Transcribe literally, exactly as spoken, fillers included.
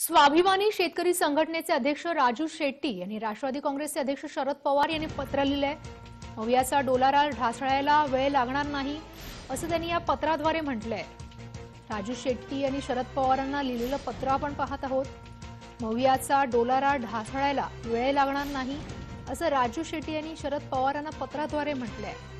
स्वाभिमानी शेतकरी संघटनेचे अध्यक्ष राजू शेट्टी यांनी राष्ट्रवादी काँग्रेसचे अध्यक्ष शरद पवार यांनी पत्र लिहिलंय। मवियाचा डोलारा ढासळायला वेळ लागणार नाही असं त्यांनी या पत्राद्वारे म्हटलंय। राजू शेट्टी यांनी शरद पवारांना लिहिलेलं पत्र आपण पाहत आहोत। मवियाचा डोलारा ढासळायला वेळ लागणार नाही असं राजू शेट्टी यांनी शरद पवारांना पत्राद्वारे म्हटलंय।